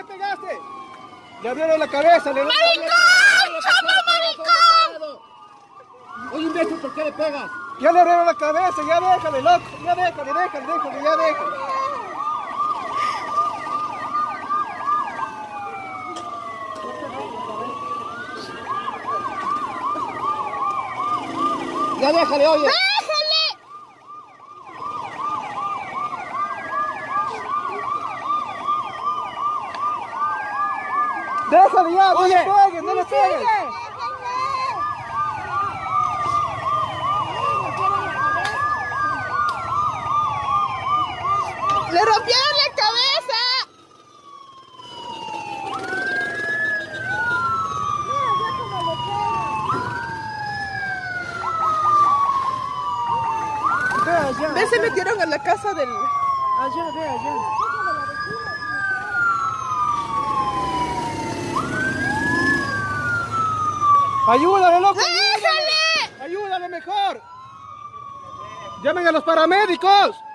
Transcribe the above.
le pegaste? Le abrieron la cabeza, le ¡Maricón! ¡Chamo maricón! Oye, imbécil, ¿por qué le pegas? Ya le abrieron la cabeza, ya déjale, loco. Ya déjale, ya déjale. Ya déjale, oye. Déjale ya, no le pegues, no le pegues. ¡Le rompieron la cabeza! Ve, se metieron a la casa del... Allá, ve, allá. ¡Ayúdale, loco! ¡Déjale! ¡Ayúdale mejor! ¡Llamen a los paramédicos!